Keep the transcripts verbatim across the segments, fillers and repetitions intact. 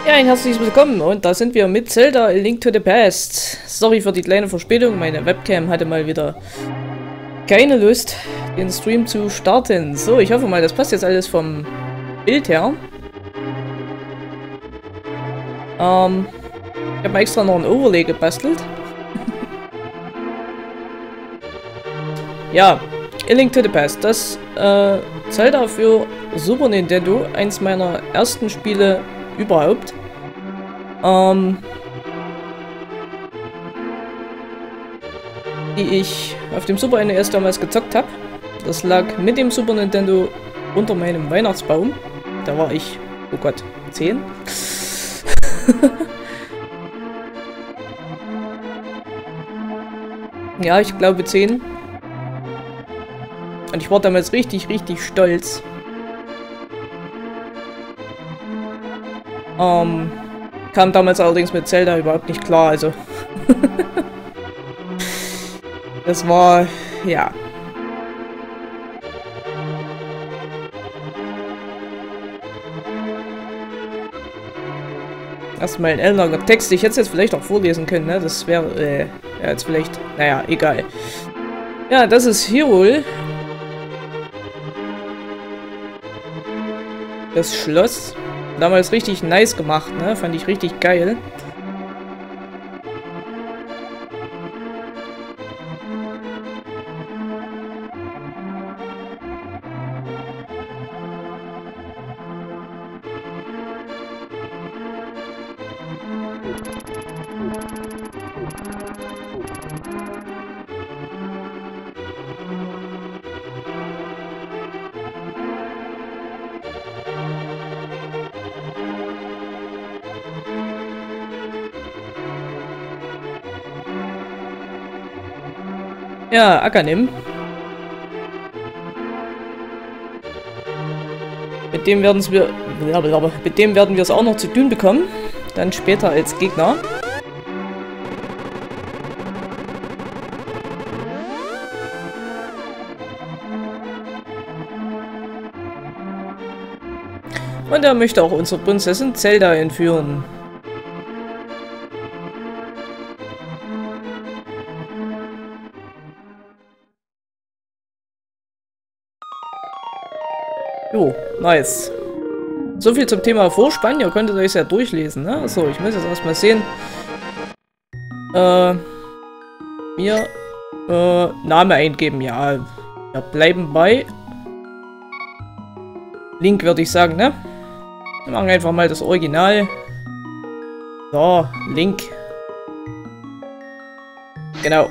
Ja, ein herzliches Willkommen und da sind wir mit Zelda A Link to the Past. Sorry für die kleine Verspätung, meine Webcam hatte mal wieder keine Lust, den Stream zu starten. So, ich hoffe mal, das passt jetzt alles vom Bild her. Ähm, ich habe mir extra noch ein Overlay gebastelt. Ja, A Link to the Past, das äh, Zelda für Super Nintendo, eins meiner ersten Spiele überhaupt. Ähm, die ich auf dem Super N E S damals gezockt habe. Das lag mit dem Super Nintendo unter meinem Weihnachtsbaum. Da war ich, oh Gott, zehn. Ja, ich glaube zehn. Und ich war damals richtig, richtig stolz. Ähm, kam damals allerdings mit Zelda überhaupt nicht klar, also. Das war, ja. Erstmal ein älterer Text. Ich hätte es jetzt vielleicht auch vorlesen können, ne? Das wäre, äh, ja, jetzt vielleicht, naja, egal. Ja, das ist Hyrule. Das Schloss. Damals richtig nice gemacht, ne? Fand ich richtig geil. Ja, Akanim. Mit dem werden wir, mit dem werden wir es auch noch zu tun bekommen. Dann später als Gegner. Und er möchte auch unsere Prinzessin Zelda entführen. Jo, nice. So viel zum Thema Vorspann. Ihr könntet euch ja durchlesen, ne? So, ich muss jetzt erstmal sehen. Äh, mir äh, Name eingeben. Ja, wir bleiben bei Link, würde ich sagen, ne? Wir machen einfach mal das Original. So, Link. Genau.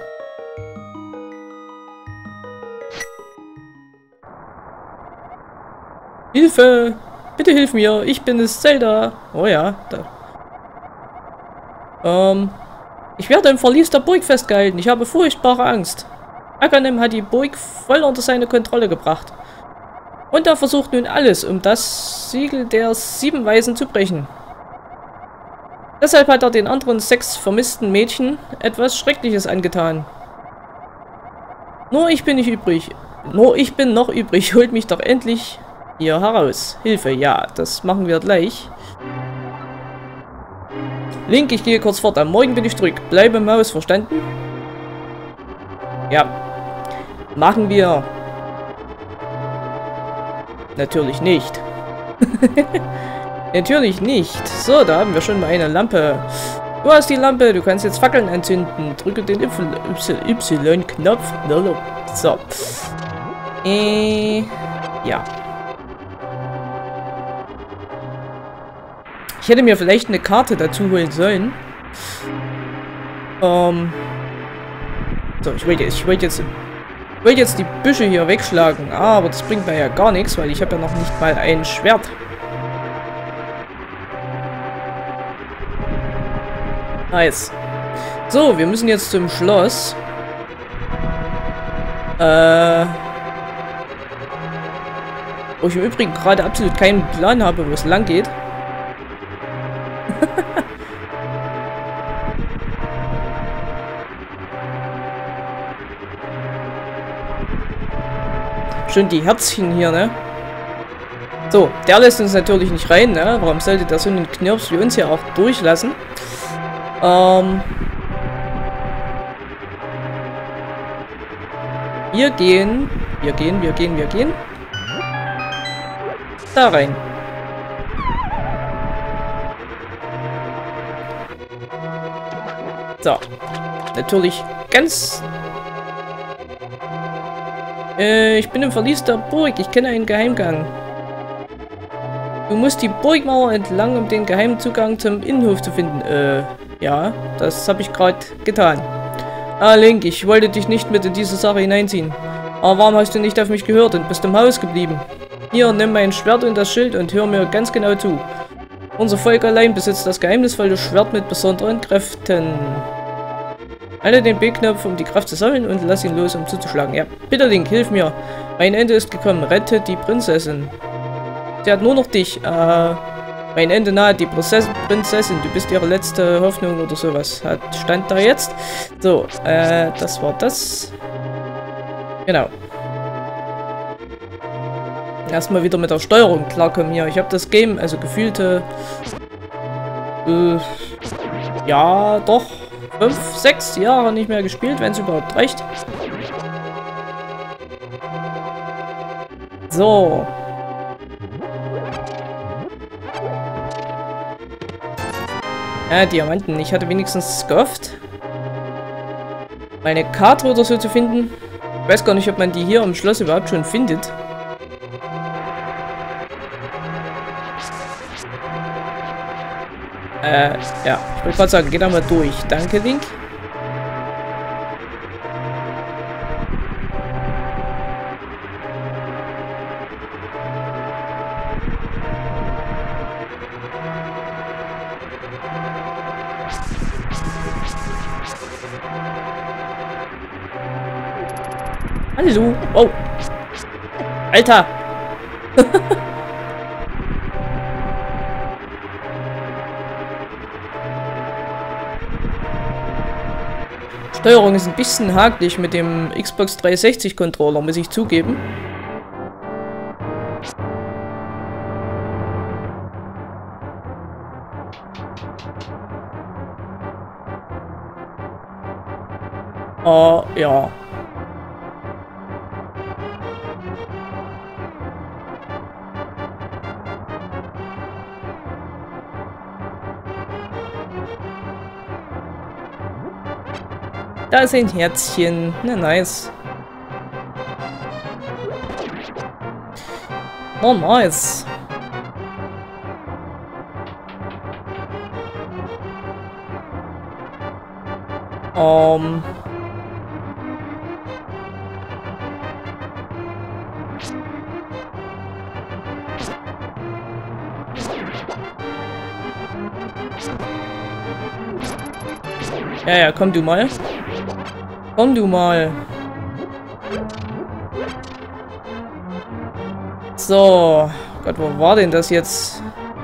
Hilfe! Bitte hilf mir! Ich bin es, Zelda! Oh ja, da. Ähm. Ich werde im Verlies der Burg festgehalten. Ich habe furchtbare Angst. Akanim hat die Burg voll unter seine Kontrolle gebracht. Und er versucht nun alles, um das Siegel der sieben Weisen zu brechen. Deshalb hat er den anderen sechs vermissten Mädchen etwas Schreckliches angetan. Nur ich bin nicht übrig. Nur ich bin noch übrig. Holt mich doch endlich hier heraus. Hilfe, ja, das machen wir gleich. Link, ich gehe kurz fort. Am Morgen bin ich zurück. Bleibe Maus, verstanden? Ja. Machen wir. Natürlich nicht. Natürlich nicht. So, da haben wir schon mal eine Lampe. Du hast die Lampe, du kannst jetzt Fackeln anzünden. Drücke den Y-Knopf. So. Äh, ja. Ich hätte mir vielleicht eine Karte dazu holen sollen. Ähm. So, ich wollte jetzt, ich wollte jetzt, ich wollte jetzt die Büsche hier wegschlagen. Aber das bringt mir ja gar nichts, weil ich habe ja noch nicht mal ein Schwert. Nice. So, wir müssen jetzt zum Schloss. Äh. Wo ich im Übrigen gerade absolut keinen Plan habe, wo es lang geht. Schön die Herzchen hier, ne? So, der lässt uns natürlich nicht rein, ne? Warum sollte der so einen Knirps wie uns hier auch durchlassen? Ähm... Wir gehen, wir gehen, wir gehen, wir gehen. Da rein. So. Natürlich ganz... Äh, ich bin im Verlies der Burg. Ich kenne einen Geheimgang. Du musst die Burgmauer entlang, um den geheimen Zugang zum Innenhof zu finden. Äh, ja, das habe ich gerade getan. Ah, Link, ich wollte dich nicht mit in diese Sache hineinziehen. Aber warum hast du nicht auf mich gehört und bist im Haus geblieben? Hier, nimm mein Schwert und das Schild und hör mir ganz genau zu. Unser Volk allein besitzt das geheimnisvolle Schwert mit besonderen Kräften. Halte den B-Knopf, um die Kraft zu sammeln und lass ihn los, um zuzuschlagen. Ja, bitte Link, hilf mir. Mein Ende ist gekommen. Rette die Prinzessin. Sie hat nur noch dich. Äh... Mein Ende nahe, die Prinzessin, du bist ihre letzte Hoffnung oder sowas. Hat, stand da jetzt. So, äh, das war das. Genau. Erstmal wieder mit der Steuerung klarkommen hier. Ich habe das Game, also gefühlte, äh, ja, doch, fünf, sechs Jahre nicht mehr gespielt, wenn es überhaupt reicht. So. Ja, Diamanten. Ich hatte wenigstens gehofft, meine Karte oder so zu finden. Ich weiß gar nicht, ob man die hier im Schloss überhaupt schon findet. Äh, ja. Ich wollte gerade sagen, geh da mal durch. Danke, Link. Hallo. Oh. Alter. Steuerung ist ein bisschen hakelig mit dem Xbox dreihundertsechzig Controller, muss ich zugeben. Oh, ja. Da ist ein Herzchen. Na, nice. Oh, nice. Um. Ja, ja, komm du mal. Komm du mal. So. Gott, wo war denn das jetzt?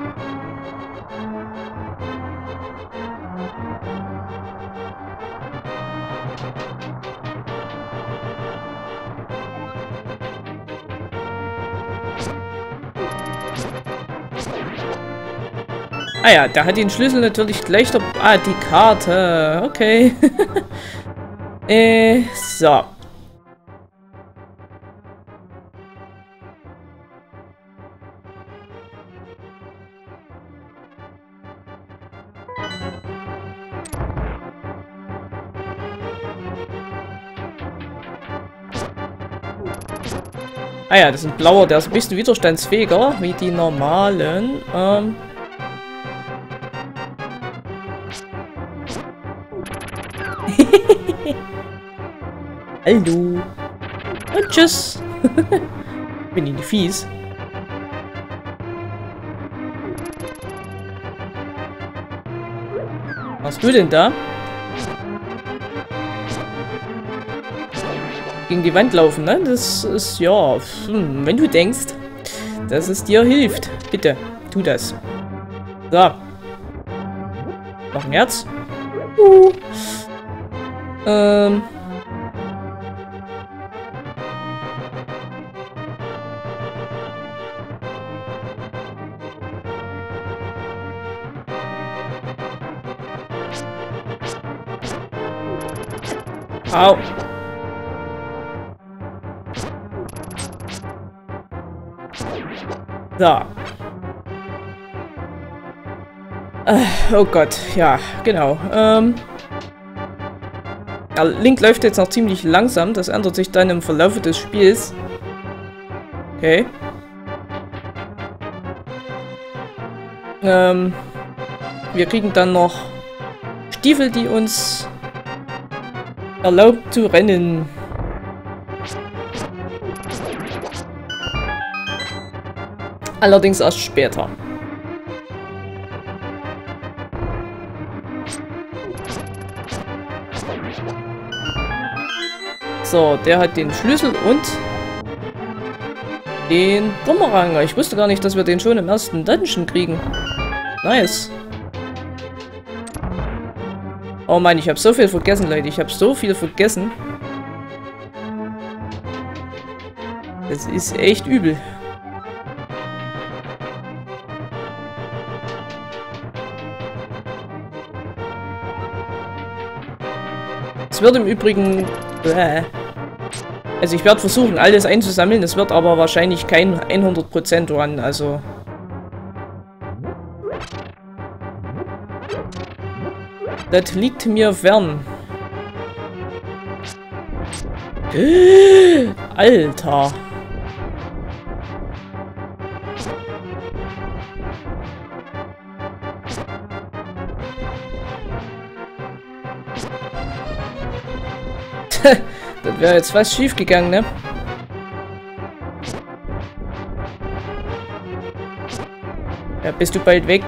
Ah ja, der hat den Schlüssel natürlich gleich der... Ah, die Karte. Okay. äh, so. Ah ja, das ist ein blauer, der ist ein bisschen widerstandsfähiger, wie die normalen. Ähm... Hallo. Und tschüss. Bin ich nicht fies. Was machst du denn da? Gegen die Wand laufen, ne? Das ist, ja, hm, wenn du denkst, dass es dir hilft. Bitte, tu das. So. Noch ein Herz. Uh. Ähm. Au. So. Äh, oh Gott, ja, genau. Ähm, ja, Link läuft jetzt noch ziemlich langsam. Das ändert sich dann im Verlauf des Spiels. Okay. Ähm, wir kriegen dann noch Stiefel, die uns erlaubt zu rennen. Allerdings erst später. So, der hat den Schlüssel und den Bumerang. Ich wusste gar nicht, dass wir den schon im ersten Dungeon kriegen. Nice. Oh Mann, ich habe so viel vergessen, Leute. Ich habe so viel vergessen. Das ist echt übel. Es wird im Übrigen... Also ich werde versuchen, alles einzusammeln. Es wird aber wahrscheinlich kein hundert Prozent Run, also... Das liegt mir fern. Alter. Das wäre jetzt fast schief gegangen, ne? Ja, bist du bald weg?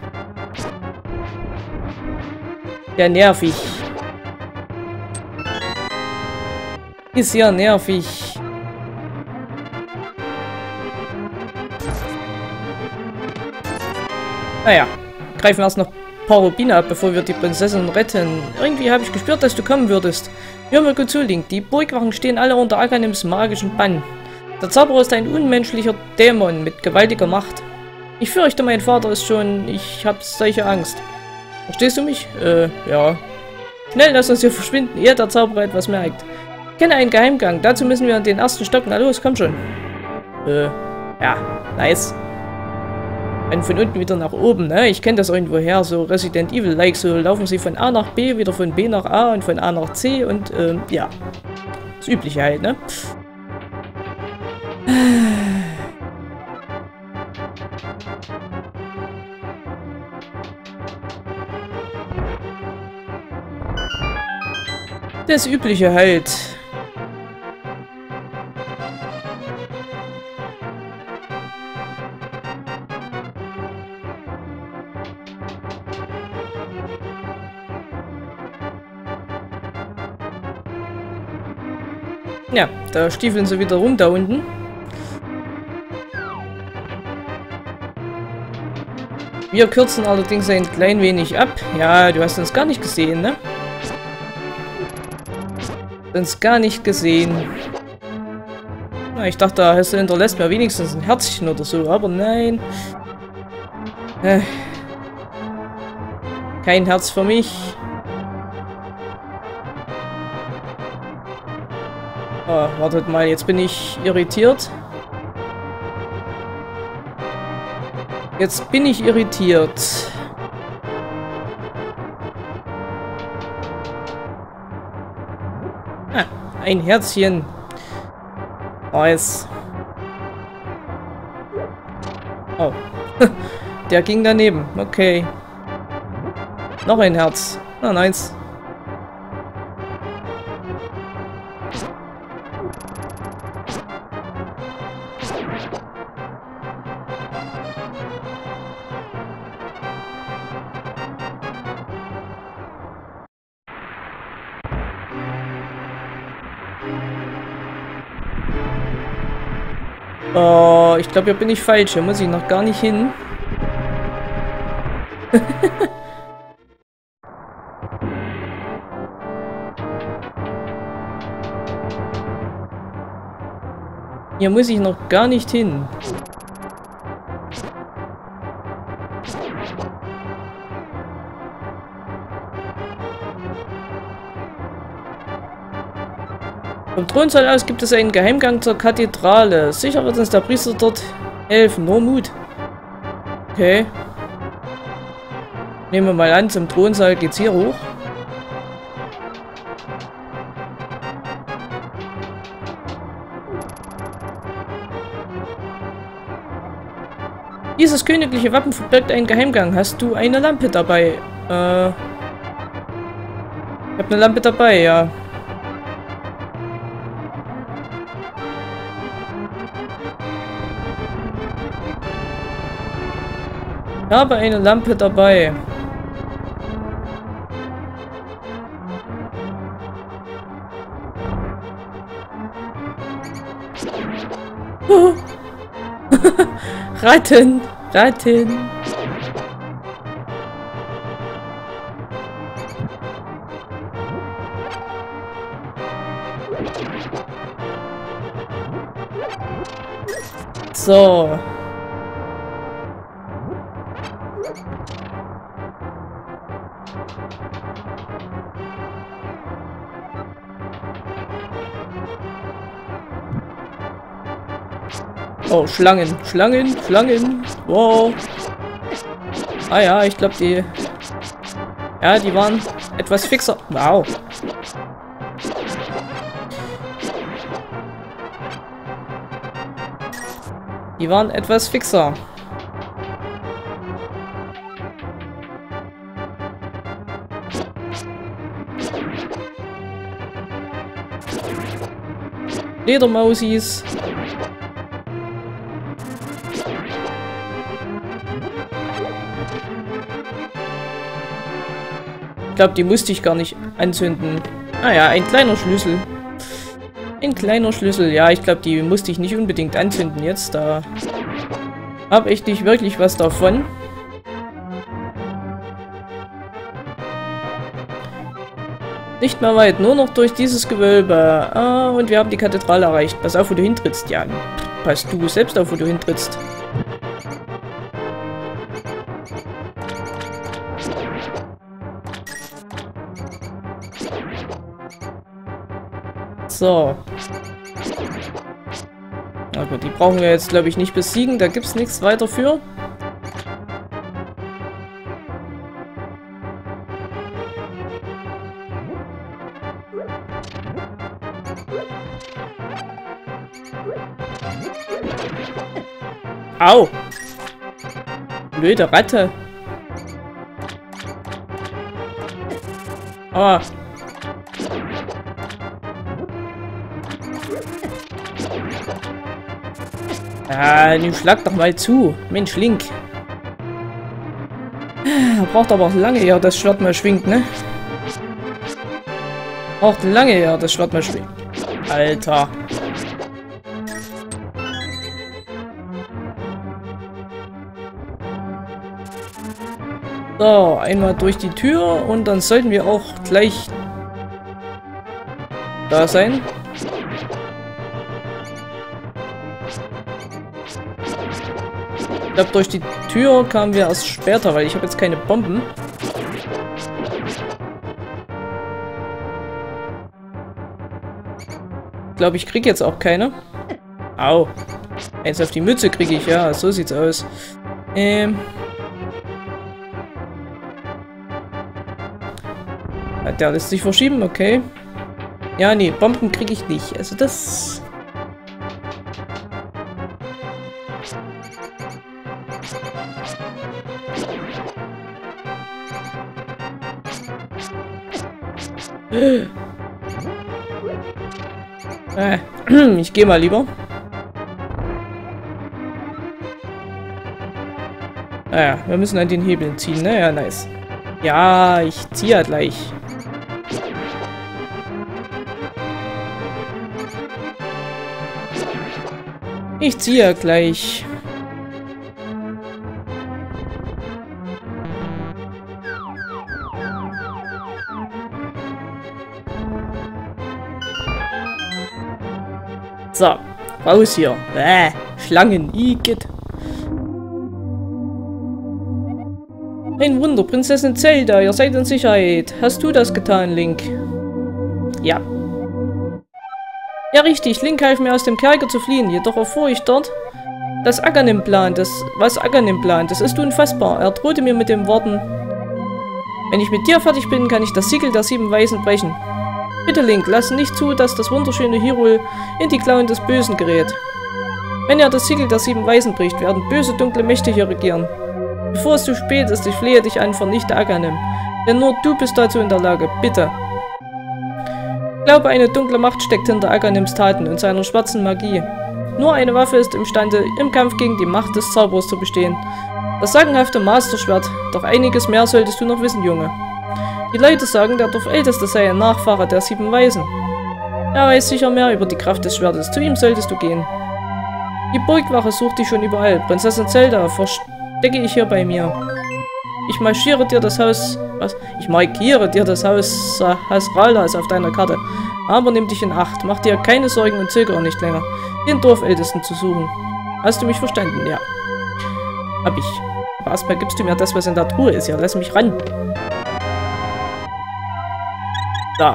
Ja, nervig. Ist ja nervig. Naja, greifen erst noch Parubina ab, bevor wir die Prinzessin retten. Irgendwie habe ich gespürt, dass du kommen würdest. Hör mir gut zu, Link. Die Burgwachen stehen alle unter Agahnims magischen Bann. Der Zauberer ist ein unmenschlicher Dämon mit gewaltiger Macht. Ich fürchte, mein Vater ist schon... Ich habe solche Angst. Verstehst du mich? Äh, ja. Schnell, lass uns hier verschwinden, ehe der Zauberer etwas merkt. Ich kenne einen Geheimgang. Dazu müssen wir an den ersten Stock. Na los, komm schon. Äh, ja, nice. Dann von unten wieder nach oben, ne? Ich kenne das irgendwo her, so Resident Evil-like. So laufen sie von A nach B, wieder von B nach A und von A nach C und, ähm, ja. Das Übliche halt, ne? Das Übliche halt. Ja, da stiefeln sie wieder rum da unten. Wir kürzen allerdings ein klein wenig ab. Ja, du hast uns gar nicht gesehen, ne? Uns gar nicht gesehen. Na, ich dachte, da hast du hinterlässt mir wenigstens ein Herzchen oder so, aber nein. Äh. Kein Herz für mich. Oh, wartet mal, jetzt bin ich irritiert. Jetzt bin ich irritiert. Ah, ein Herzchen. Nice. Oh. Der ging daneben. Okay. Noch ein Herz. Na, nice. Oh, ich glaube, hier bin ich falsch. Hier muss ich noch gar nicht hin. Hier muss ich noch gar nicht hin. Vom Thronsaal aus gibt es einen Geheimgang zur Kathedrale. Sicher wird uns der Priester dort helfen. Nur Mut. Okay. Nehmen wir mal an, zum Thronsaal geht's hier hoch. Dieses königliche Wappen verbirgt einen Geheimgang. Hast du eine Lampe dabei? Äh. Ich habe eine Lampe dabei, ja. Ich habe eine Lampe dabei. Uh. Ratten! Ratten! So. Oh, Schlangen, Schlangen, Schlangen. Wow. Ah ja, ich glaube die... Ja, die waren etwas fixer. Wow. Die waren etwas fixer. Ledermausis. Ich glaube, die musste ich gar nicht anzünden. Ah ja, ein kleiner Schlüssel. Ein kleiner Schlüssel. Ja, ich glaube, die musste ich nicht unbedingt anzünden jetzt. Da habe ich nicht wirklich was davon. Nicht mehr weit, nur noch durch dieses Gewölbe. Ah, und wir haben die Kathedrale erreicht. Pass auf, wo du hintrittst, Jan. Pass du selbst auf, wo du hintrittst. So. Na gut, die brauchen wir jetzt, glaube ich, nicht besiegen. Da gibt es nichts weiter für. Au! Blöde Ratte. Ah. Ja, nun schlag doch mal zu. Mensch, Link. Er braucht aber auch lange, ja, das Schwert mal schwingt, ne? Braucht lange, ja, das Schwert mal schwingt. Alter. So, einmal durch die Tür und dann sollten wir auch gleich da sein. Ich glaube, durch die Tür kamen wir erst später, weil ich habe jetzt keine Bomben. Ich glaube, ich kriege jetzt auch keine. Au. Eins auf die Mütze kriege ich, ja, so sieht's aus. Ähm. Der lässt sich verschieben, okay. Ja, nee, Bomben kriege ich nicht. Also das... Äh, ich gehe mal lieber. Naja, wir müssen an den Hebeln ziehen, ne? Ja, nice. Ja, ich ziehe ja gleich. Ich ziehe ja gleich. So, raus hier. Bäh, Schlangen, Igitt. Ein Wunder, Prinzessin Zelda, ihr seid in Sicherheit. Hast du das getan, Link? Ja. Ja, richtig. Link half mir aus dem Kerker zu fliehen. Jedoch erfuhr ich dort, dass Aghanim plant. Das, was Aghanim plant. Das ist unfassbar. Er drohte mir mit den Worten: Wenn ich mit dir fertig bin, kann ich das Siegel der sieben Weisen brechen. Bitte, Link, lass nicht zu, dass das wunderschöne Hyrule in die Klauen des Bösen gerät. Wenn er das Siegel der sieben Weisen bricht, werden böse, dunkle Mächte hier regieren. Bevor es zu spät ist, ich flehe dich an, vernichte Aghanim. Denn nur du bist dazu in der Lage. Bitte. Ich glaube, eine dunkle Macht steckt hinter Aghanims Taten und seiner schwarzen Magie. Nur eine Waffe ist imstande, im Kampf gegen die Macht des Zaubers zu bestehen. Das sagenhafte Masterschwert. Doch einiges mehr solltest du noch wissen, Junge. Die Leute sagen, der Dorfälteste sei ein Nachfahre der sieben Weisen. Er weiß sicher mehr über die Kraft des Schwertes. Zu ihm solltest du gehen. Die Burgwache sucht dich schon überall. Prinzessin Zelda verstecke ich hier bei mir. Ich marschiere dir das Haus... Was? Ich markiere dir das Haus äh, Hasralas auf deiner Karte. Aber nimm dich in Acht. Mach dir keine Sorgen und zögere nicht länger, den Dorfältesten zu suchen. Hast du mich verstanden? Ja. Hab ich. Aber erstmal gibst du mir das, was in der Truhe ist. Ja, lass mich ran. Da.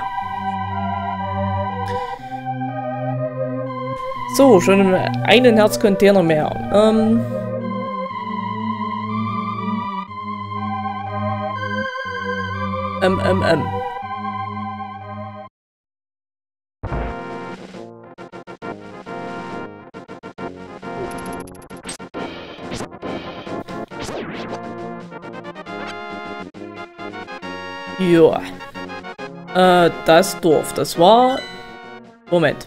So, schon einen Herzcontainer mehr. Ähm... Ähm, ähm, ähm. Ja. Äh, das Dorf. Das war... Moment.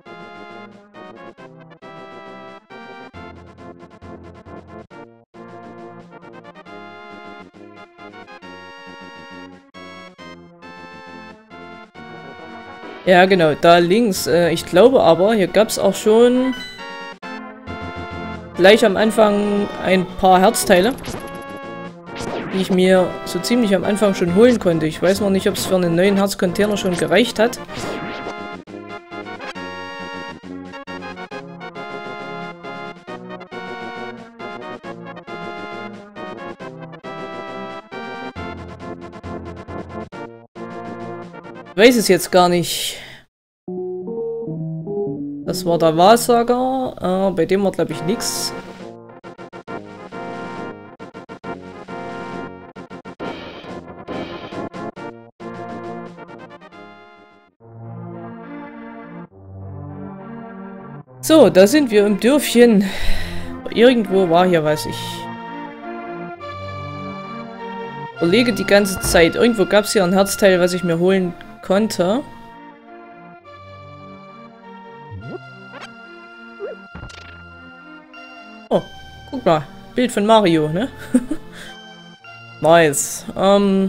Ja, genau, da links. Äh, ich glaube aber, hier gab es auch schon gleich am Anfang ein paar Herzteile, die ich mir so ziemlich am Anfang schon holen konnte. Ich weiß noch nicht, ob es für einen neuen Herzcontainer schon gereicht hat. Ich weiß es jetzt gar nicht. Das war der Wahrsager. Äh, bei dem war, glaube ich, nichts. So, da sind wir im Dörfchen. Irgendwo war hier was. Ich überlege die ganze Zeit. Irgendwo gab es hier ein Herzteil, was ich mir holen konnte. Oh, guck mal. Bild von Mario, ne? Nice. Ähm...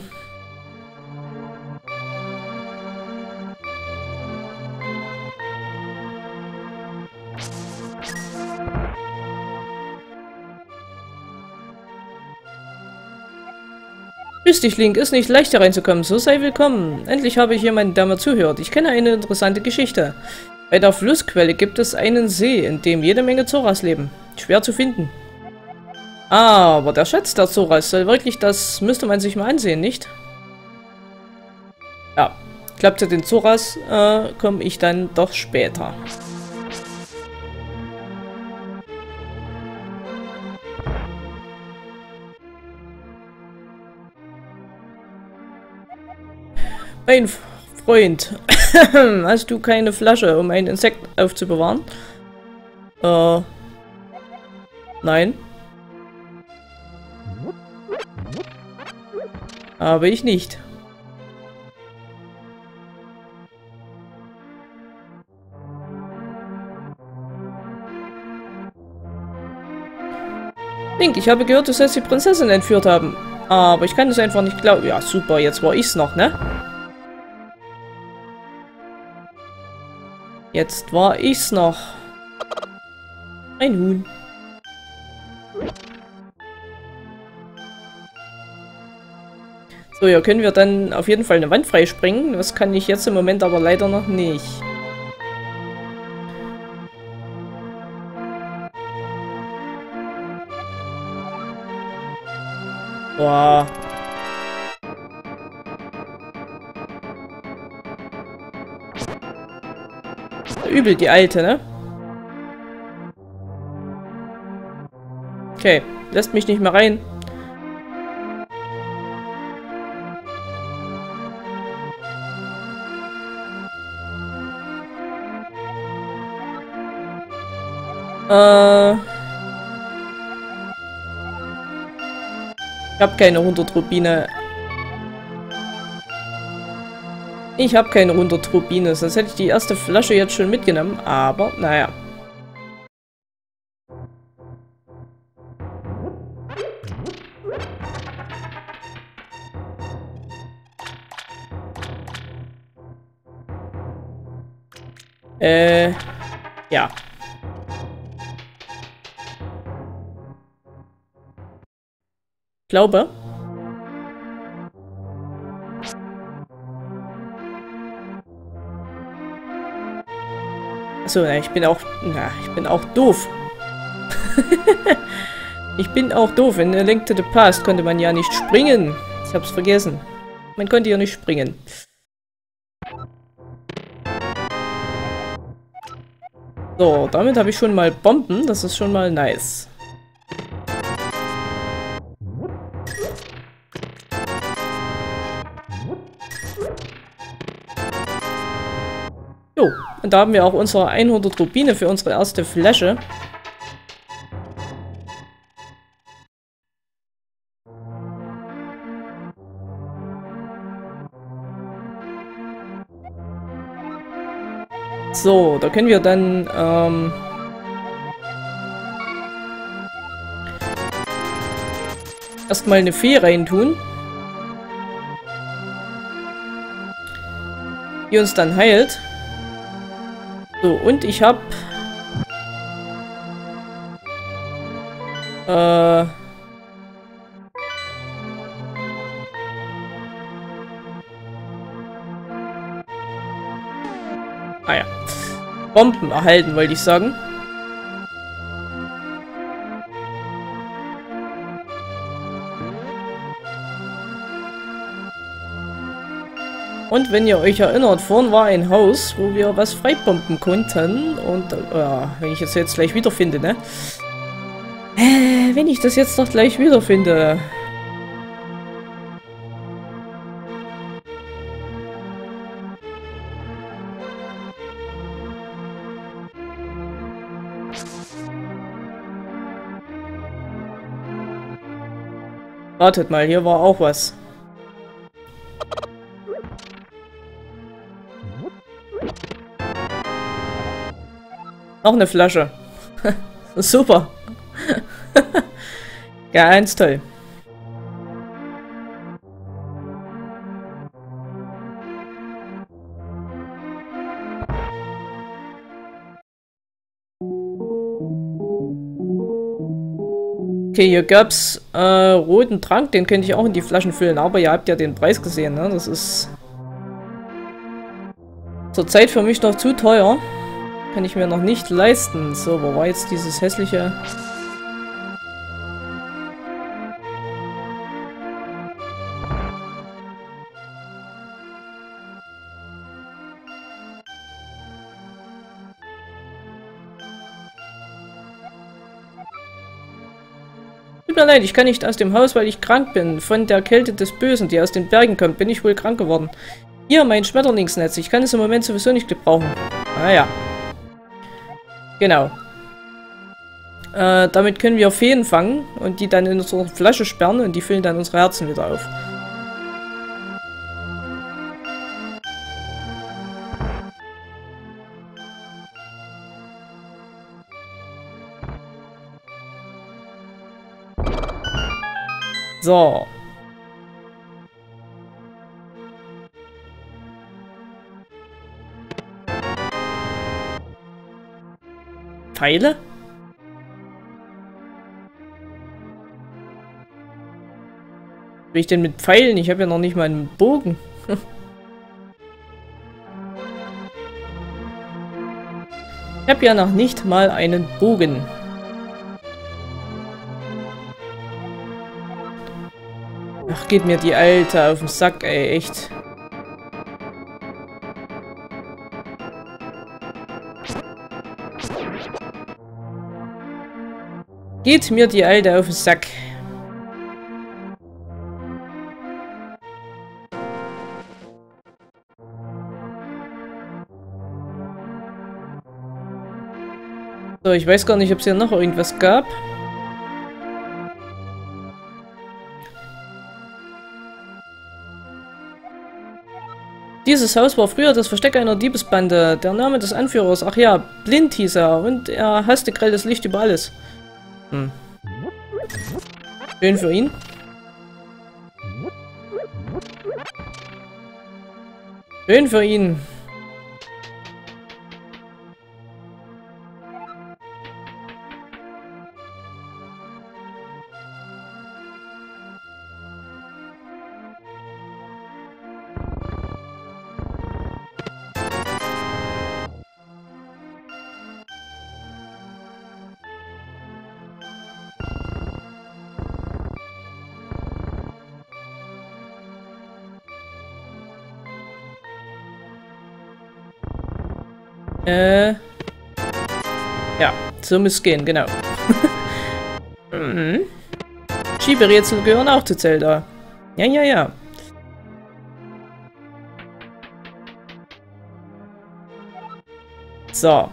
Grüß dich, Link. Ist nicht leicht, hier reinzukommen. So sei willkommen. Endlich habe ich jemanden, der mir zuhört. Ich kenne eine interessante Geschichte. Bei der Flussquelle gibt es einen See, in dem jede Menge Zoras leben. Schwer zu finden. Ah, aber der Schatz der Zoras soll wirklich, das müsste man sich mal ansehen, nicht? Ja, ich glaube, zu den Zoras äh, komme ich dann doch später. Mein Freund, hast du keine Flasche, um ein Insekt aufzubewahren? Äh, nein. Habe ich nicht. Link, ich habe gehört, du sollst die Prinzessin entführt haben. Aber ich kann es einfach nicht glauben. Ja, super, jetzt war ich's noch, ne? Jetzt war ich's noch. Ein Huhn. So, hier können wir dann auf jeden Fall eine Wand freispringen. Das kann ich jetzt im Moment aber leider noch nicht. Boah. übel, die alte, ne? Okay, lässt mich nicht mehr rein. Äh... Ich habe keine hundert Rubine. Ich habe keine hundert Rubine, sonst hätte ich die erste Flasche jetzt schon mitgenommen, aber naja. Äh, ja. Ich glaube. Achso, ich bin auch... Na, ich bin auch doof. Ich bin auch doof. In A Link to the Past konnte man ja nicht springen. Ich hab's vergessen. Man konnte ja nicht springen. So, damit habe ich schon mal Bomben. Das ist schon mal nice. Jo, und da haben wir auch unsere hundert Rubine für unsere erste Flasche. So, da können wir dann ähm, erstmal eine Fee reintun, die uns dann heilt. So, und ich habe äh, ah ja. Bomben erhalten, wollte ich sagen. Und wenn ihr euch erinnert, vorhin war ein Haus, wo wir was freibomben konnten. Und äh, wenn ich es jetzt gleich wiederfinde, ne? Äh, wenn ich das jetzt doch gleich wiederfinde. Wartet mal, hier war auch was. Noch eine Flasche. Super. Ganz toll. Okay, hier gab's äh, roten Trank, den könnte ich auch in die Flaschen füllen, aber ihr habt ja den Preis gesehen, ne? Das ist zurzeit für mich noch zu teuer. Kann ich mir noch nicht leisten. So, wo war jetzt dieses hässliche... Tut mir leid, ich kann nicht aus dem Haus, weil ich krank bin. Von der Kälte des Bösen, die aus den Bergen kommt, bin ich wohl krank geworden. Hier, mein Schmetterlingsnetz. Ich kann es im Moment sowieso nicht gebrauchen. Ah ja. Genau. Äh, damit können wir Feen fangen und die dann in unsere Flasche sperren und die füllen dann unsere Herzen wieder auf. So. Pfeile? Will ich denn mit Pfeilen? Ich habe ja noch nicht mal einen Bogen. Ich habe ja noch nicht mal einen Bogen. Ach, geht mir die Alte auf den Sack, ey, echt. Geht mir die Alte auf den Sack. So, ich weiß gar nicht, ob es hier noch irgendwas gab. Dieses Haus war früher das Versteck einer Diebesbande. Der Name des Anführers, ach ja, Blind hieß er. Und er hasste grelles Licht über alles. Hm. Schön für ihn. Schön für ihn. Äh. Ja, so muss es gehen, genau. mhm. Schieberätsel gehören auch zu Zelda. Ja, ja, ja. So.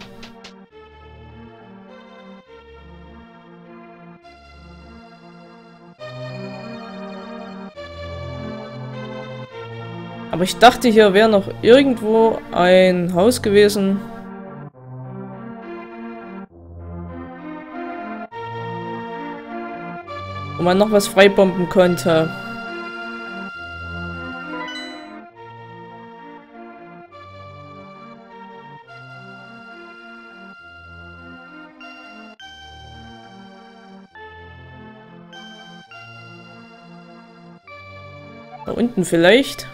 Aber ich dachte, hier wäre noch irgendwo ein Haus gewesen. Wo man noch was freibomben konnte. Da unten vielleicht.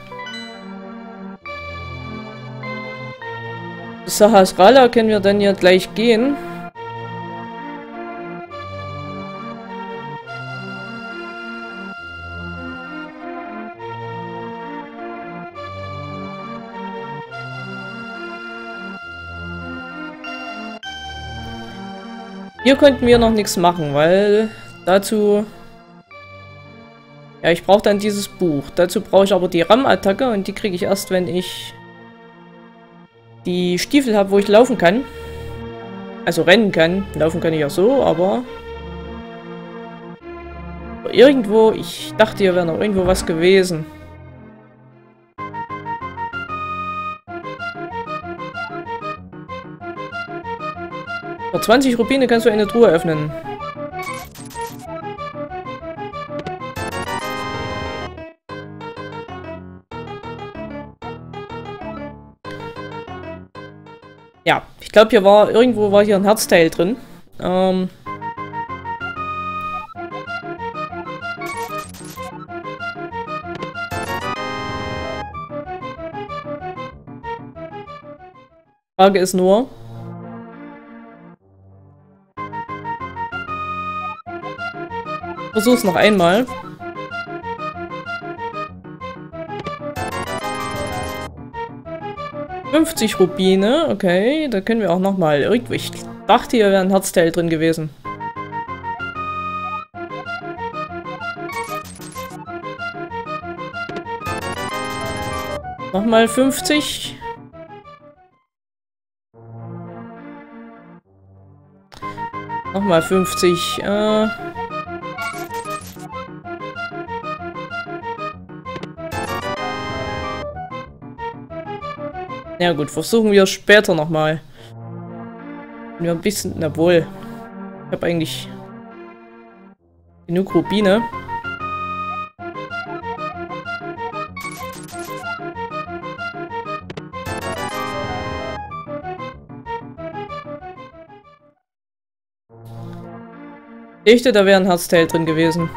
Bis Sahasrahla können wir dann ja gleich gehen. Hier konnten wir noch nichts machen, weil dazu... Ja, ich brauche dann dieses Buch. Dazu brauche ich aber die Ram-Attacke und die kriege ich erst, wenn ich die Stiefel habe, wo ich laufen kann. Also rennen kann. Laufen kann ich ja so, aber... Irgendwo, ich dachte, hier wäre noch irgendwo was gewesen. Für zwanzig Rubine kannst du eine Truhe öffnen. Ja, ich glaube, hier war, irgendwo war hier ein Herzteil drin. Ähm... Frage ist nur... Versuch's noch einmal. fünfzig Rubine, okay, da können wir auch nochmal irgendwo. Ich dachte, hier wäre ein Herzteil drin gewesen. Nochmal fünfzig. Nochmal fünfzig. Äh Ja gut, versuchen wir später nochmal. Wenn wir ein bisschen... Na wohl. Ich habe eigentlich genug Rubine. Ich dachte, da wäre ein Herzteil drin gewesen.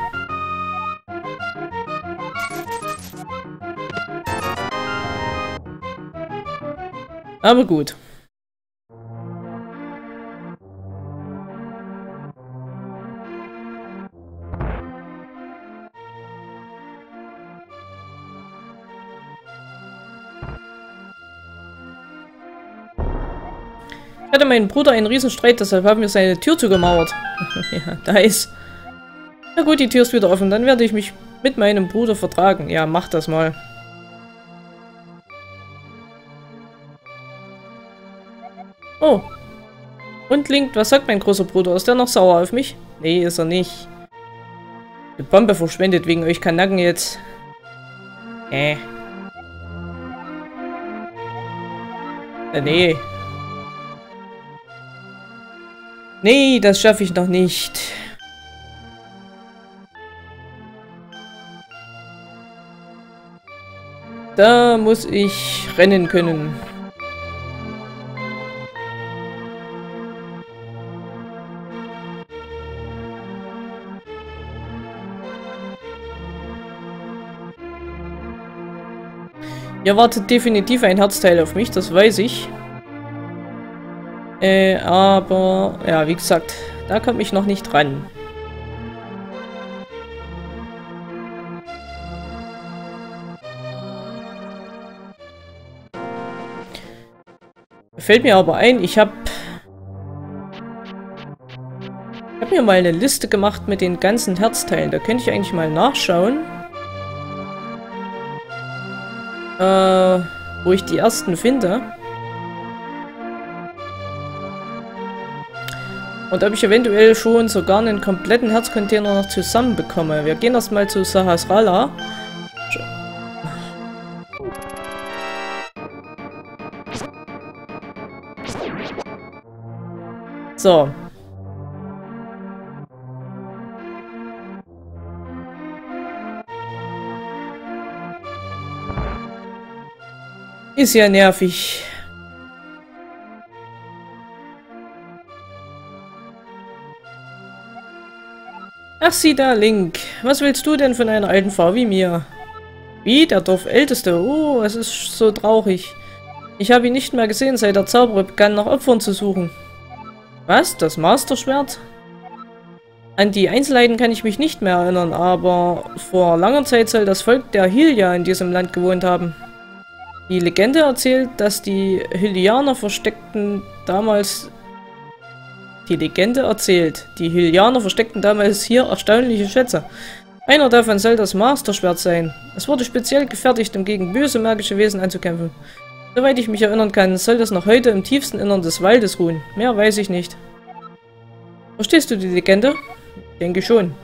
Aber gut. Hatte mein Bruder einen Riesenstreit, deshalb haben wir seine Tür zugemauert. Ja, da ist. Na gut, die Tür ist wieder offen. Dann werde ich mich mit meinem Bruder vertragen. Ja, mach das mal. Oh. Und Link, was sagt mein großer Bruder? Ist der noch sauer auf mich? Nee, ist er nicht. Die Bombe verschwendet wegen euch Kanacken jetzt. Äh. Äh, nee. Nee, das schaffe ich noch nicht. Da muss ich rennen können. Hier wartet definitiv ein Herzteil auf mich, das weiß ich. Äh, aber, ja, wie gesagt, da komme ich noch nicht ran. Fällt mir aber ein, ich habe ich habe mir mal eine Liste gemacht mit den ganzen Herzteilen. Da könnte ich eigentlich mal nachschauen. Äh, wo ich die ersten finde. Und ob ich eventuell schon sogar einen kompletten Herzcontainer noch zusammen bekomme. Wir gehen erstmal zu Sahasrara. So. Ist ja nervig. Ach, sieh da, Link. Was willst du denn von einer alten Frau wie mir? Wie? Der Dorfälteste? Oh, es ist so traurig. Ich habe ihn nicht mehr gesehen, seit der Zauberer begann, nach Opfern zu suchen. Was? Das Masterschwert? An die Einzelheiten kann ich mich nicht mehr erinnern, aber vor langer Zeit soll das Volk der Hylia in diesem Land gewohnt haben. Die Legende erzählt, dass die Hylianer versteckten damals... Die Legende erzählt, die Hylianer versteckten damals hier erstaunliche Schätze. Einer davon soll das Masterschwert sein. Es wurde speziell gefertigt, um gegen böse magische Wesen anzukämpfen. Soweit ich mich erinnern kann, soll das noch heute im tiefsten Innern des Waldes ruhen. Mehr weiß ich nicht. Verstehst du die Legende? Ich denke schon.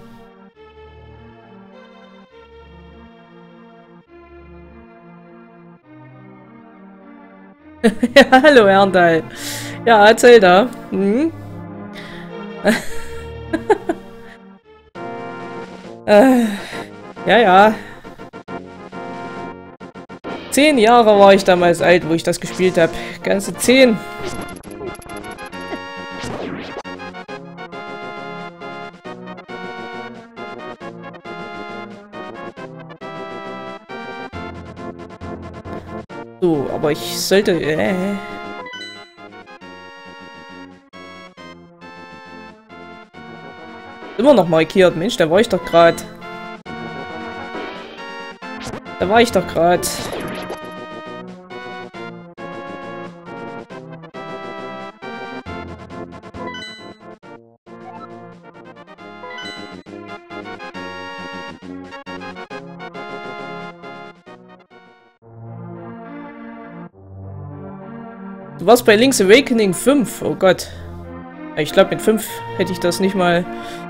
Ja, hallo Erntal. Ja, erzähl da. Hm? äh, ja, ja. Zehn Jahre war ich damals alt, wo ich das gespielt habe. Ganze zehn. So, aber ich sollte... Äh. Immer noch markiert. Mensch, da war ich doch gerade. Da war ich doch gerade. Du warst bei Link's Awakening fünf. Oh Gott. Ich glaube, mit fünf hätte ich das nicht mal...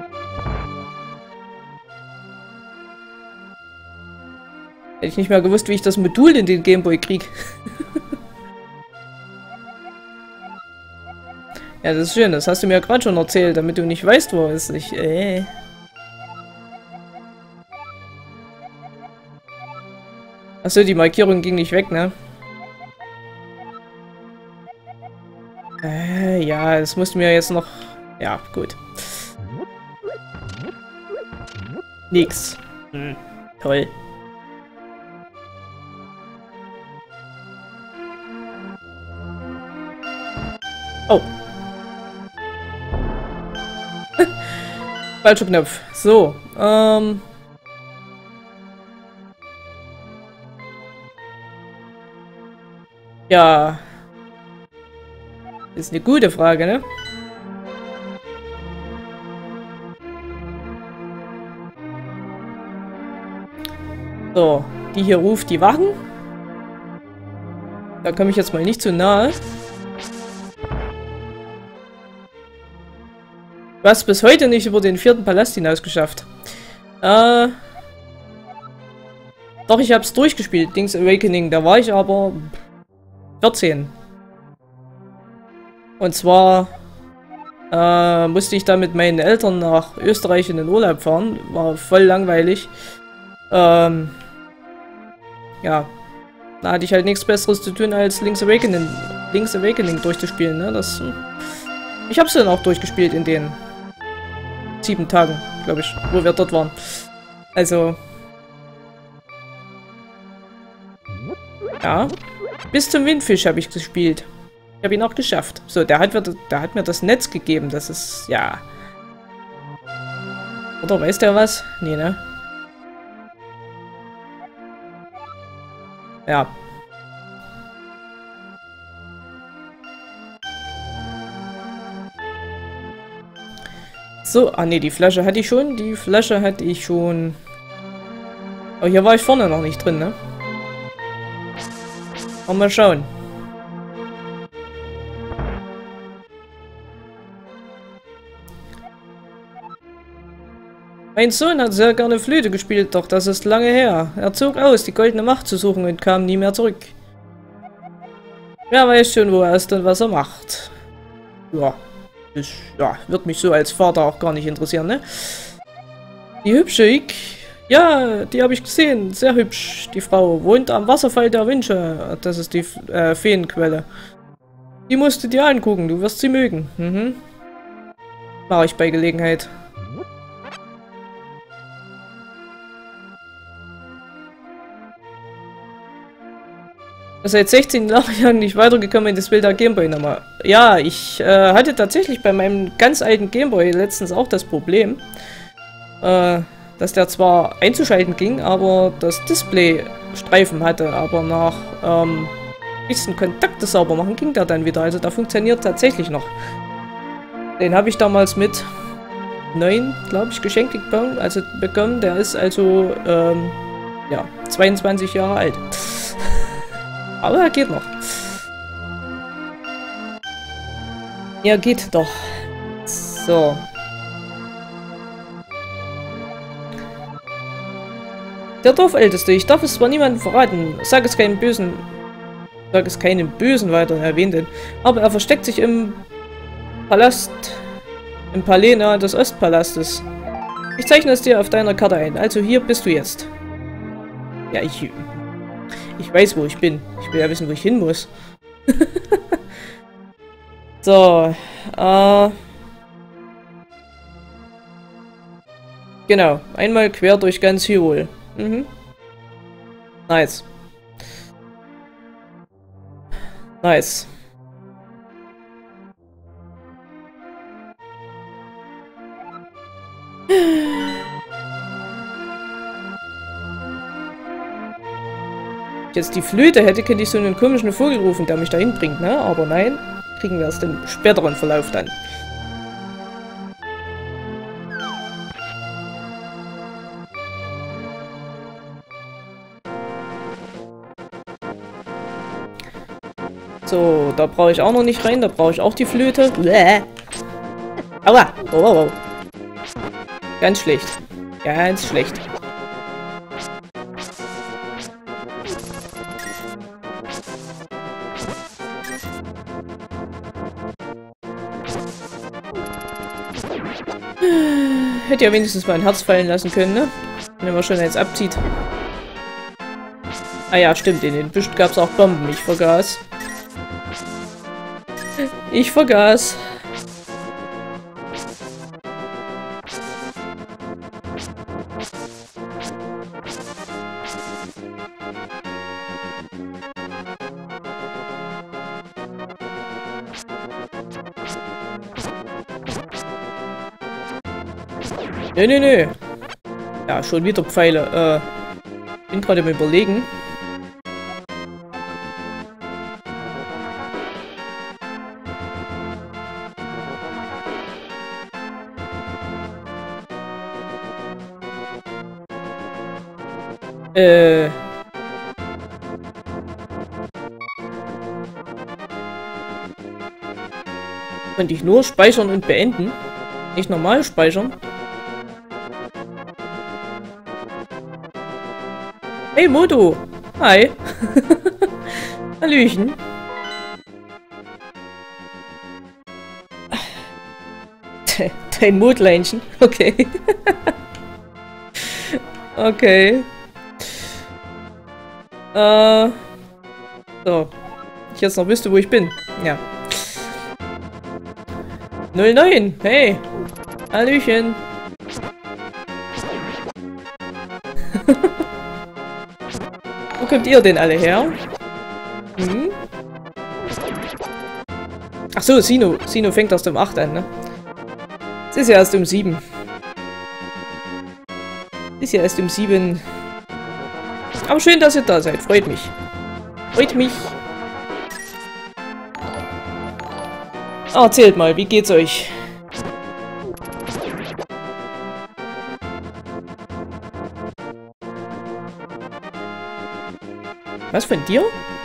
Hätte ich nicht mal gewusst, wie ich das Modul in den Gameboy krieg. Ja, das ist schön. Das hast du mir gerade schon erzählt, damit du nicht weißt, wo es ist. Ich, äh. Achso, die Markierung ging nicht weg, ne? Äh, ja, das mussten wir jetzt noch... Ja, gut. Nix. Hm, toll. Oh. Falscher Knopf. So, ähm... ja... Ist eine gute Frage, ne? So, die hier ruft die Wachen. Da komme ich jetzt mal nicht zu nahe. Du hast bis heute nicht über den vierten Palast hinaus geschafft. Äh... Doch, ich habe es durchgespielt, Link's Awakening. Da war ich aber vierzehn. Und zwar äh, musste ich da mit meinen Eltern nach Österreich in den Urlaub fahren. War voll langweilig. Ähm, ja. Da hatte ich halt nichts Besseres zu tun, als Link's Awakening, Link's Awakening durchzuspielen. Ne? Das, ich habe es dann auch durchgespielt in den sieben Tagen, glaube ich, wo wir dort waren. Also... Ja, bis zum Windfisch habe ich gespielt. Ich habe ihn auch geschafft. So, der hat, der hat mir das Netz gegeben. Das ist, ja... Oder weiß der was? Nee, ne? Ja. So, ah ne, die Flasche hatte ich schon. Die Flasche hatte ich schon... Oh, hier war ich vorne noch nicht drin, ne? Mal schauen. Mein Sohn hat sehr gerne Flöte gespielt, doch das ist lange her. Er zog aus, die goldene Macht zu suchen und kam nie mehr zurück. Wer weiß schon, wo er ist und was er macht. Ja, das ja, wird mich so als Vater auch gar nicht interessieren, ne? Die hübsche Ick. Ja, die habe ich gesehen. Sehr hübsch. Die Frau wohnt am Wasserfall der Wünsche. Das ist die äh, Feenquelle. Die musst du dir angucken. Du wirst sie mögen. Mhm. Mache ich bei Gelegenheit. Seit sechzehn Jahren nicht weitergekommen in das Bild der Gameboy nochmal. Ja, ich äh, hatte tatsächlich bei meinem ganz alten Gameboy letztens auch das Problem, äh, dass der zwar einzuschalten ging, aber das Display Streifen hatte, aber nach ähm, bisschen Kontakte sauber machen ging der dann wieder. Also da funktioniert tatsächlich noch. Den habe ich damals mit neun, glaube ich, geschenkt bekommen. Also bekommen. Der ist also ähm, ja zweiundzwanzig Jahre alt. Aber er geht noch. Ja, geht doch. So. Der Dorfälteste, ich darf es zwar niemandem verraten, sag es keinem Bösen, sag es keinem Bösen weiter, erwähnt ihn, aber er versteckt sich im Palast, im Palais nahe des Ostpalastes. Ich zeichne es dir auf deiner Karte ein, also hier bist du jetzt. Ja, ich, ich weiß, wo ich bin. Ich will ja wissen, wo ich hin muss. So, äh... genau, einmal quer durch ganz Hyrule. Mhm. Nice. Nice. Jetzt die Flöte hätte, könnte ich so einen komischen Vogel rufen, der mich dahin bringt, ne? Aber nein, kriegen wir erst im späteren Verlauf dann. So, da brauche ich auch noch nicht rein, da brauche ich auch die Flöte. Bäh. Aua! Oh, oh, oh. Ganz schlecht. Ganz schlecht. Hätte ja wenigstens mal ein Herz fallen lassen können, ne? Wenn man schon eins abzieht. Ah ja, stimmt, in den Büschen gab es auch Bomben. Ich vergaß. Ich vergaß. Nö, nö, nö. Ja, schon wieder Pfeile. Äh, bin gerade im Überlegen. Äh... Konnte ich nur speichern und beenden? Nicht normal speichern? Hey Modo! Hi! Hallöchen! Dein Modleinchen? Okay. Okay. Äh... So. Ich jetzt noch wüsste, wo ich bin. Ja. null neun! Hey! Hallöchen! Wo kommt ihr denn alle her? Hm? Ach so, Sino. Sino fängt erst um acht an, ne? Es ist ja erst um sieben. Ist ja erst um sieben. Aber schön, dass ihr da seid. Freut mich. Freut mich. Ah, erzählt mal, wie geht's euch? Was von dir?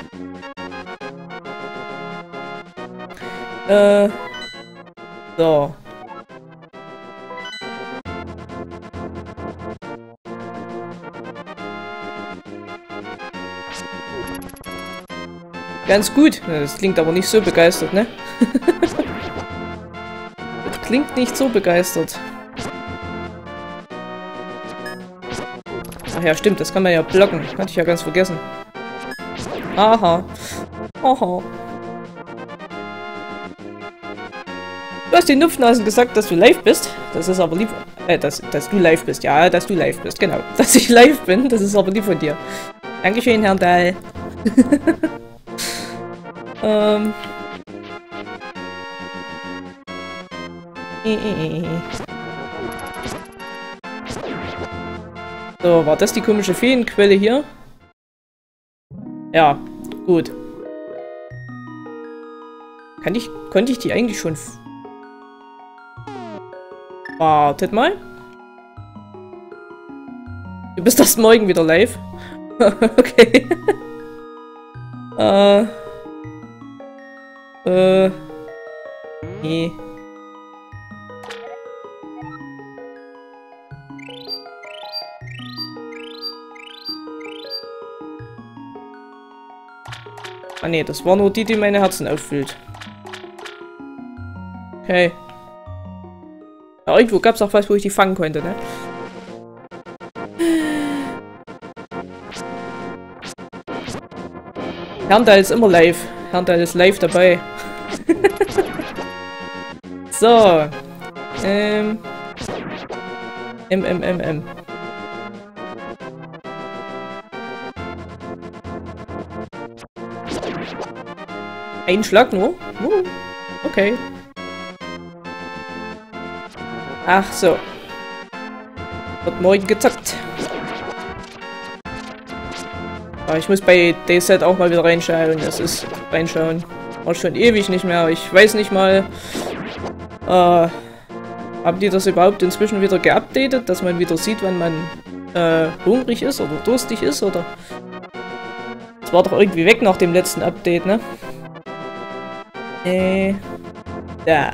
Äh. So. Ganz gut. Das klingt aber nicht so begeistert, ne? Das klingt nicht so begeistert. Ach ja, stimmt. Das kann man ja blocken. Hatte ich ja ganz vergessen. Aha. Aha. Du hast den Nupfnasen gesagt, dass du live bist. Das ist aber lieb... Äh, dass, dass du live bist. Ja, dass du live bist. Genau. Dass ich live bin. Das ist aber lieb von dir. Dankeschön, Herrn Dahl. ähm... So, war das die komische Feenquelle hier? Ja, gut. Kann ich, konnte ich die eigentlich schon... F Wartet mal. Du bist erst morgen wieder live. Okay. äh. Äh. Nee. Ah ne, das war nur die, die meine Herzen auffüllt. Okay. Ja, irgendwo gab es auch was, wo ich die fangen konnte, ne? Herrndal ist immer live. Herrndal ist live dabei. So. Ähm. M, M, M, M. Ein Schlag nur? Uh, okay. Ach so. Wird morgen gezockt. Aber ich muss bei D Z auch mal wieder reinschauen. Das ist reinschauen. War schon ewig nicht mehr. Ich weiß nicht mal. Äh, haben die das überhaupt inzwischen wieder geupdatet, dass man wieder sieht, wann man äh, hungrig ist oder durstig ist, oder? Das war doch irgendwie weg nach dem letzten Update, ne? Äh. Da.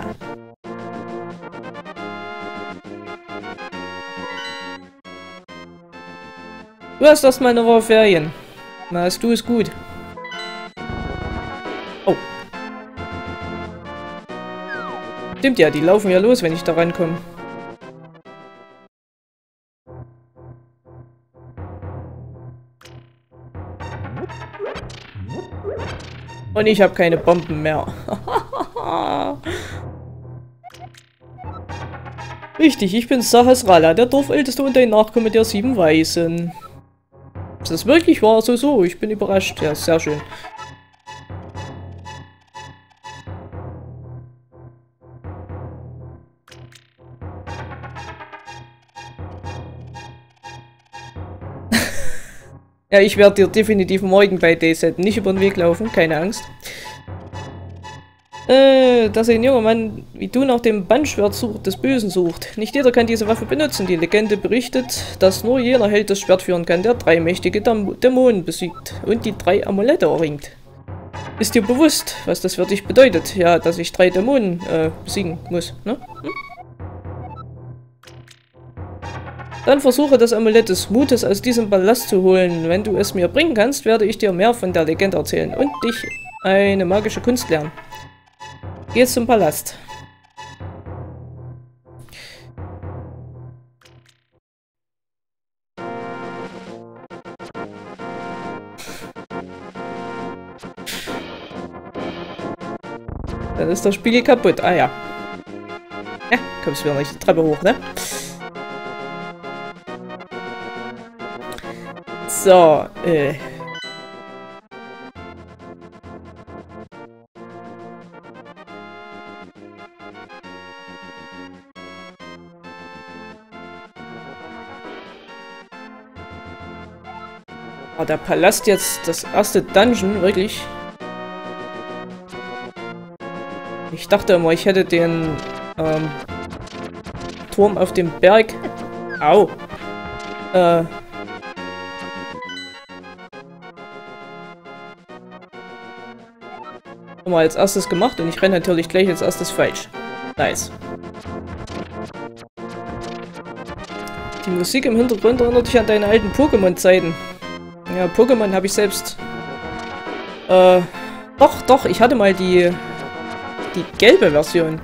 Du hast erstmal eine Woche Ferien. Na, hast du es gut. Oh. Stimmt ja, die laufen ja los, wenn ich da rankomme. Und ich habe keine Bomben mehr. Richtig, ich bin Sahasrala, der Dorfälteste und ein Nachkomme der sieben Weisen. Ist das wirklich wahr? So, so, ich bin überrascht. Ja, sehr schön. Ja, ich werde dir definitiv morgen bei D Z nicht über den Weg laufen, keine Angst. Äh, dass ein junger Mann wie du nach dem Bandschwert sucht, des Bösen sucht. Nicht jeder kann diese Waffe benutzen. Die Legende berichtet, dass nur jener Held das Schwert führen kann, der drei mächtige Däm Dämonen besiegt und die drei Amulette erringt. Ist dir bewusst, was das für dich bedeutet? Ja, dass ich drei Dämonen äh, besiegen muss, ne? Hm? Dann versuche das Amulett des Mutes aus diesem Palast zu holen. Wenn du es mir bringen kannst, werde ich dir mehr von der Legende erzählen und dich eine magische Kunst lernen. Geh zum Palast. Dann ist das Spiel kaputt. Ah ja. Ja, kommst wieder nicht die Treppe hoch, ne? So, äh. Oh, der Palast jetzt, das erste Dungeon, wirklich. Ich dachte immer, ich hätte den ähm, Turm auf dem Berg. Au. Äh. Immer als erstes gemacht und ich renne natürlich gleich als erstes falsch. Nice. Die Musik im Hintergrund erinnert dich an deine alten Pokémon-Zeiten. Ja, Pokémon habe ich selbst. Äh, doch, doch, ich hatte mal die die gelbe Version.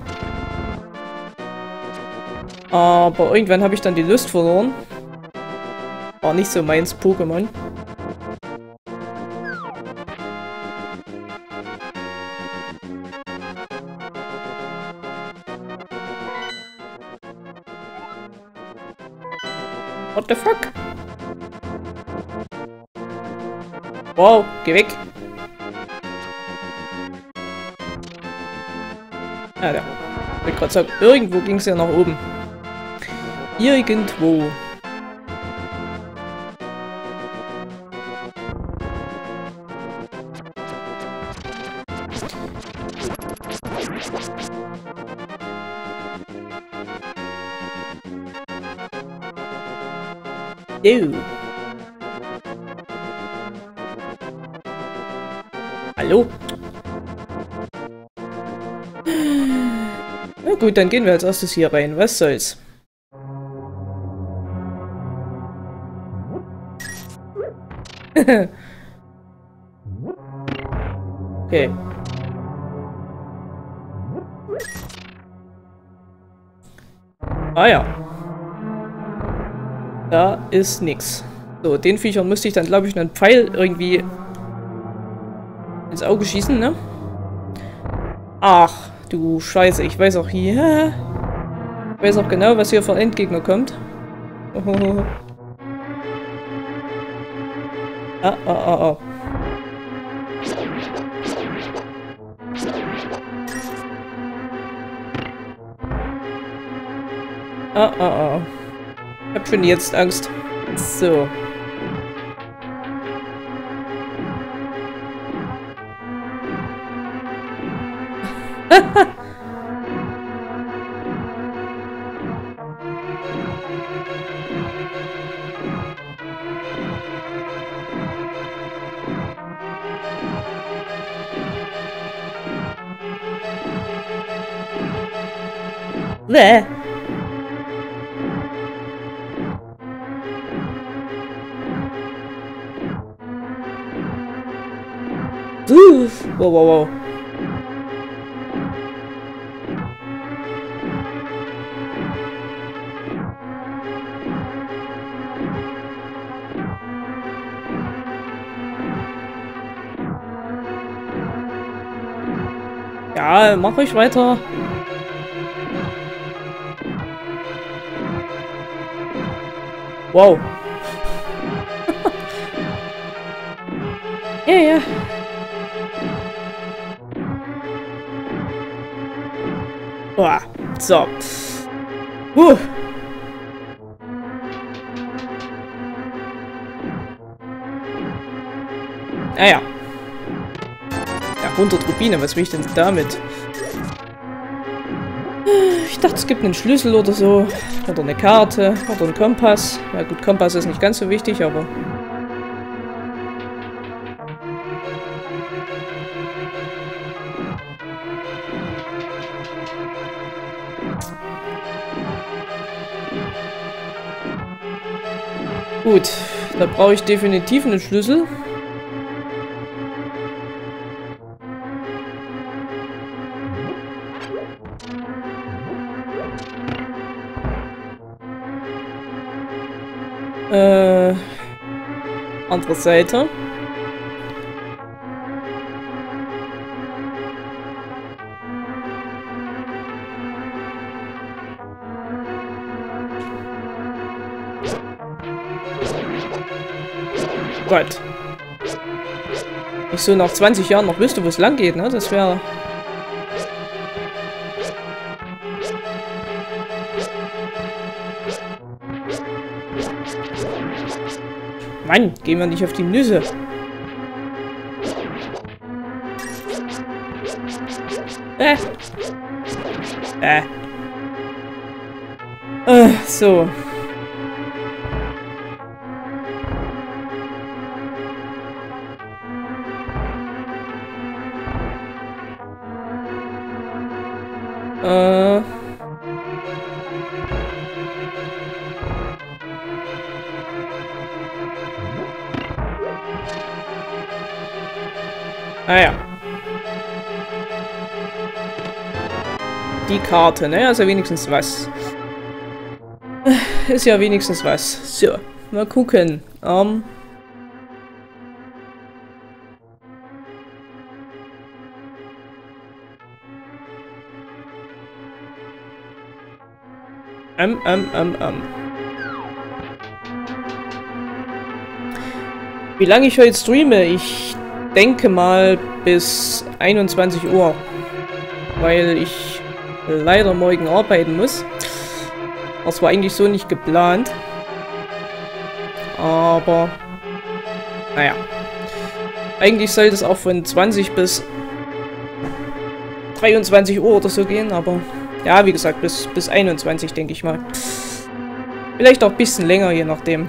Aber irgendwann habe ich dann die Lust verloren. War nicht so meins Pokémon. What the fuck? Wow, geh weg. Ah, da. Ich wollte gerade sagen, irgendwo ging es ja nach oben. Irgendwo. Oh. Hallo? Na gut, dann gehen wir als erstes hier rein. Was soll's? Okay. Ah ja. Da ist nix. So, den Viechern müsste ich dann, glaube ich, einen Pfeil irgendwie ins Auge schießen, ne? Ach, du Scheiße. Ich weiß auch hier... Ich weiß auch genau, was hier für ein Endgegner kommt. Oh. Ah, ah, ah, ah. Ah, ah, ah. Ich hab schon jetzt Angst. So. Bäh. Uff. Wow, wow, wow. Ja, mach ich weiter. Wow. Ja, ja. Boah. So. Uh. Ah ja. Ja, hundert Rubine, was will ich denn damit? Ich dachte, es gibt einen Schlüssel oder so. Oder eine Karte. Oder einen Kompass. Ja gut, Kompass ist nicht ganz so wichtig, aber... Gut, da brauche ich definitiv einen Schlüssel. Äh, andere Seite. Gott. Ich so nach zwanzig Jahren noch wüsste, wo es lang geht, ne? Das wäre... Mann, gehen wir nicht auf die Nüsse. Äh. Äh. Äh, so. Äh. Ah ja. Die Karte, ne? Also wenigstens was. Ist ja wenigstens was. So, mal gucken. Ähm. Ähm, ähm, ähm, ähm. Wie lange ich heute streame? Ich denke mal bis einundzwanzig Uhr. Weil ich leider morgen arbeiten muss. Das war eigentlich so nicht geplant. Aber naja. Eigentlich sollte es auch von zwanzig bis dreiundzwanzig Uhr oder so gehen, aber ja, wie gesagt, bis, bis einundzwanzig denke ich mal. Vielleicht auch ein bisschen länger, je nachdem.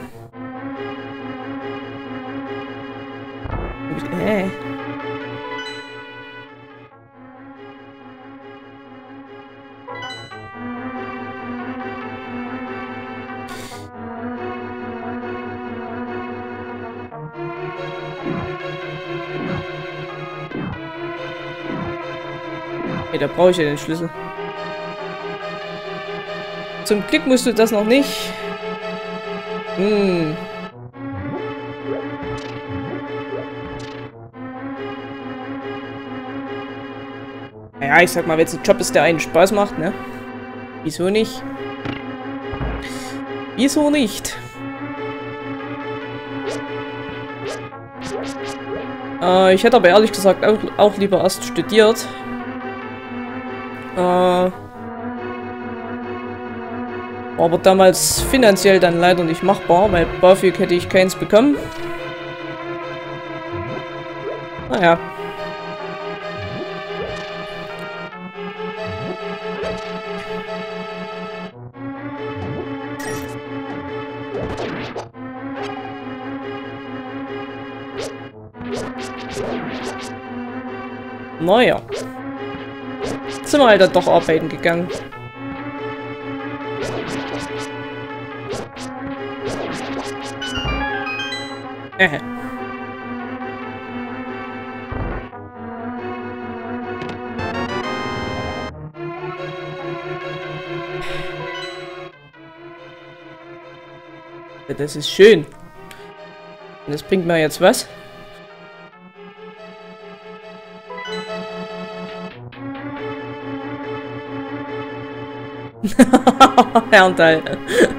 Äh. Hey, da brauche ich ja den Schlüssel. Zum Glück musst du das noch nicht. Hm. Ja, ich sag mal, wenn es ein Job ist, der einen Spaß macht, ne? Wieso nicht? Wieso nicht? Äh, ich hätte aber ehrlich gesagt auch, auch lieber erst studiert. Äh, aber damals finanziell dann leider nicht machbar, weil BAföG hätte ich keins bekommen. Naja. Naja. Sind wir halt dann doch arbeiten gegangen. Äh. Ja, das ist schön. Und das bringt mir jetzt was? Herrnteil.